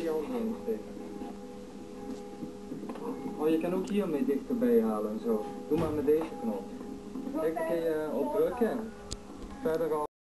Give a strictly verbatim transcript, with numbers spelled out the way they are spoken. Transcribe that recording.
je hand heen steken. Oh, je kan ook hiermee dichterbij halen en zo. Doe maar met deze knop. Kijk, dan kun je op drukken. Verder al.